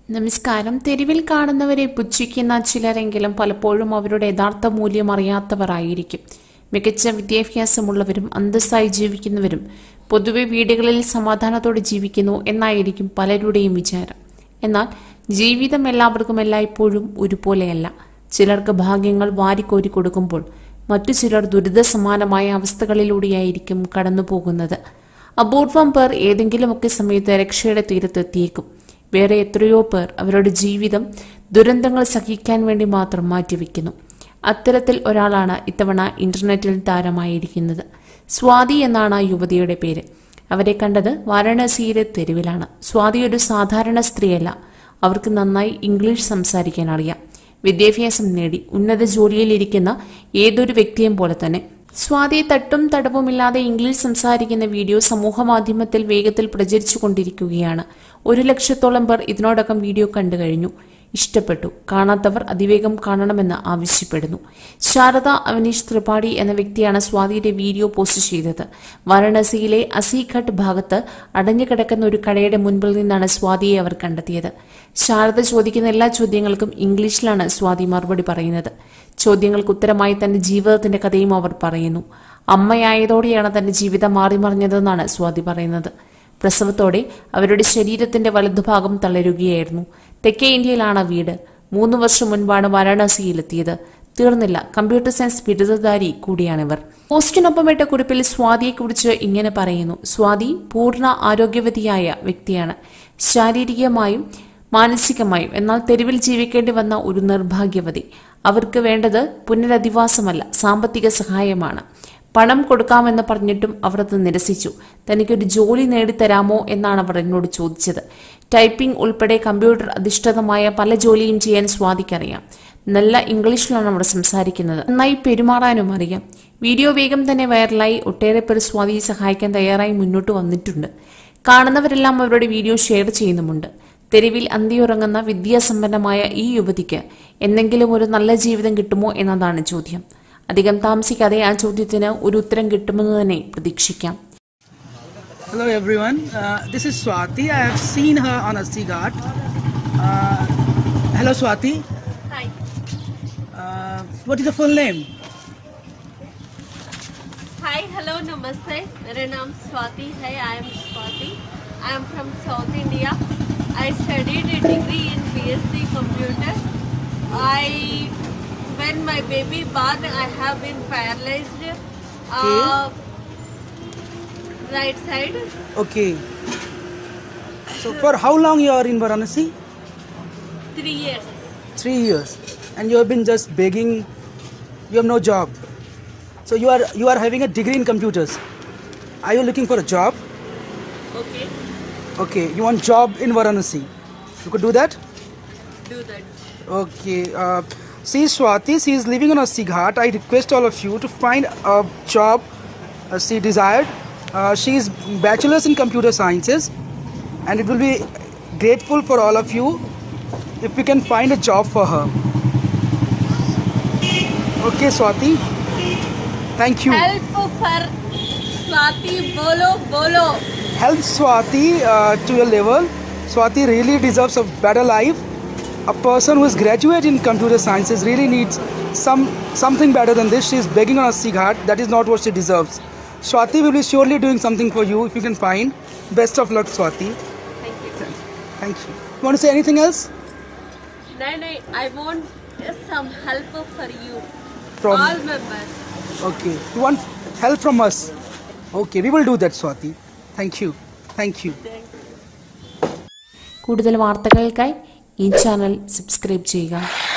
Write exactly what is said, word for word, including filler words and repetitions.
നമസ്കാരം. തെരുവിൽ കാണുന്നവരെ പുച്ഛിക്കുന്ന ചിലരെങ്കിലും പലപ്പോഴും അവരുടെ യഥാർത്ഥ മൂല്യം അറിയാത്തവരായിരിക്കും. മികച്ച വിദ്യാഭ്യാസമുള്ളവരും അന്തസ്സായി ജീവിക്കുന്നവരും പൊതുവെ വീടുകളിൽ സമാധാനത്തോടെ ജീവിക്കുന്നു എന്നായിരിക്കും പലരുടെയും വിചാരം. എന്നാൽ ജീവിതം എല്ലാവർക്കും എല്ലായ്പ്പോഴും ഒരുപോലെയല്ല. ചിലർക്ക് ഭാഗ്യങ്ങൾ വാരിക്കോരി കൊടുക്കുമ്പോൾ മറ്റു ചിലർ ദുരിത സമാനമായ അവസ്ഥകളിലൂടെയായിരിക്കും കടന്നുപോകുന്നത്. അപൂർവം പേർ ഏതെങ്കിലുമൊക്കെ സമയത്ത് രക്ഷയുടെ തീരത്തെത്തിയേക്കും. വേറെ എത്രയോ പേർ അവരുടെ ജീവിതം ദുരന്തങ്ങൾ സഹിക്കാൻ വേണ്ടി മാത്രം മാറ്റിവെക്കുന്നു. അത്തരത്തിൽ ഒരാളാണ് ഇത്തവണ ഇന്റർനെറ്റിൽ താരമായിരിക്കുന്നത്. സ്വാതി എന്നാണ് ആ യുവതിയുടെ പേര്. അവരെ കണ്ടത് വാരണാസിയിലെ തെരുവിലാണ്. സ്വാതി ഒരു സാധാരണ സ്ത്രീയല്ല. അവർക്ക് നന്നായി ഇംഗ്ലീഷ് സംസാരിക്കാൻ അറിയാം. വിദ്യാഭ്യാസം നേടി ഉന്നത ജോലിയിലിരിക്കുന്ന ഏതൊരു വ്യക്തിയും പോലെ തന്നെ. സ്വാതി തട്ടും തടവുമില്ലാതെ ഇംഗ്ലീഷ് സംസാരിക്കുന്ന വീഡിയോ സമൂഹ മാധ്യമത്തിൽ വേഗത്തിൽ പ്രചരിച്ചുകൊണ്ടിരിക്കുകയാണ്. ഒരു ലക്ഷത്തോളം പേർ ഇതിനോടകം വീഡിയോ കണ്ടു കഴിഞ്ഞു. ഇഷ്ടപ്പെട്ടു. കാണാത്തവർ അതിവേഗം കാണണമെന്ന് ആവശ്യപ്പെടുന്നു. ശാരദ അവനീഷ് ത്രിപാഠി എന്ന വ്യക്തിയാണ് സ്വാതിയുടെ വീഡിയോ പോസ്റ്റ് ചെയ്തത്. വാരണാസിയിലെ അസിഘട്ട് ഭാഗത്ത് അടഞ്ഞുകിടക്കുന്ന ഒരു കടയുടെ മുൻപിൽ നിന്നാണ് സ്വാതിയെ അവർ കണ്ടെത്തിയത്. ശാരദ ചോദിക്കുന്ന എല്ലാ ചോദ്യങ്ങൾക്കും ഇംഗ്ലീഷിലാണ് സ്വാതി മറുപടി പറയുന്നത്. ചോദ്യങ്ങൾക്ക് ഉത്തരമായി തന്റെ ജീവിതത്തിന്റെ കഥയും അവർ പറയുന്നു. അമ്മയായതോടെയാണ് തന്റെ ജീവിതം മാറിമറിഞ്ഞതെന്നാണ് സ്വാതി പറയുന്നത്. പ്രസവത്തോടെ അവരുടെ ശരീരത്തിന്റെ വലതുഭാഗം തളരുകയായിരുന്നു. തെക്കേ ഇന്ത്യയിലാണ് വീട്. മൂന്ന് വർഷം മുൻപാണ് വാരണാസിയിലെത്തിയത്. തീർന്നില്ല, കമ്പ്യൂട്ടർ സയൻസ് ബിരുദധാരി കൂടിയാണിവർ. പോസ്റ്റിനൊപ്പമിട്ട കുറിപ്പിൽ സ്വാതിയെക്കുറിച്ച് ഇങ്ങനെ പറയുന്നു. സ്വാതി പൂർണ്ണ ആരോഗ്യവതിയായ വ്യക്തിയാണ്. ശാരീരികമായും മാനസികമായും. എന്നാൽ തെരുവിൽ ജീവിക്കേണ്ടി വന്ന ഒരു നിർഭാഗ്യവതി. അവർക്ക് വേണ്ടത് പുനരധിവാസമല്ല, സാമ്പത്തിക സഹായമാണ്. പണം കൊടുക്കാമെന്ന് പറഞ്ഞിട്ടും അവർ അത് നിരസിച്ചു. തനിക്കൊരു ജോലി നേടിത്തരാമോ എന്നാണ് അവർ എന്നോട് ചോദിച്ചത്. ടൈപ്പിംഗ് ഉൾപ്പെടെ കമ്പ്യൂട്ടർ അധിഷ്ഠിതമായ പല ജോലിയും ചെയ്യാൻ സ്വാതിക്കറിയാം. നല്ല ഇംഗ്ലീഷിലാണ് അവർ സംസാരിക്കുന്നത്. നന്നായി പെരുമാറാനും അറിയാം. വീഡിയോ വേഗം തന്നെ വൈറലായി. ഒട്ടേറെ പേർ സ്വാതിയെ സഹായിക്കാൻ തയ്യാറായി മുന്നോട്ട് വന്നിട്ടുണ്ട്. കാണുന്നവരെല്ലാം അവരുടെ വീഡിയോ ഷെയർ ചെയ്യുന്നുമുണ്ട്. തെരുവിൽ അന്തിയുറങ്ങുന്ന വിദ്യാസമ്പന്നമായ ഈ യുവതിക്ക് എന്തെങ്കിലും ഒരു നല്ല ജീവിതം കിട്ടുമോ എന്നതാണ് ചോദ്യം. അധികം താമസിക്കാതെ ആ ചോദ്യത്തിന് ഒരു ഉത്തരം കിട്ടുമെന്ന് തന്നെ പ്രതീക്ഷിക്കാം. Hello everyone, uh, this is Swati. I have seen her on Asighat. Uh, hello Swati. Hi. Uh, what is the full name? Hi, hello, namaste. मेरा नाम स्वाति है. I am Swati. I am from South India. I studied a degree in B S c Computer. I, when my baby born, I have been paralyzed. Uh, Okay. Right side. Okay. So for how long you are in Varanasi? Three years. Three years. And you have been just begging. You have no job. So you are you are having a degree in computers. Are you looking for a job? Okay. Okay. You want job in Varanasi? You could do that. Do that. Okay. Uh, see Swati, she is living on Asighat. I request all of you to find a job uh, she desired. Uh, she is bachelor's in computer sciences, and it will be grateful for all of you if we can find a job for her. Okay, Swati. Thank you. Help for Swati. Bolo, bolo. Help Swati uh, to your level. Swati really deserves a better life. A person who is graduate in computer sciences really needs some something better than this. She is begging on a Asighat. That is not what she deserves. Swati will be surely doing something for you if you can find. Best of luck, Swati. Thank you. Thank you. You want to say anything else? No, no, I want some help for you. From All members. okay. You want help from us? Okay, we will do that, Swati. Thank you. Thank you. Thank you. കൂടുതൽ വാർത്തകൾക്കായി ഈ channel subscribe ചെയ്യുക.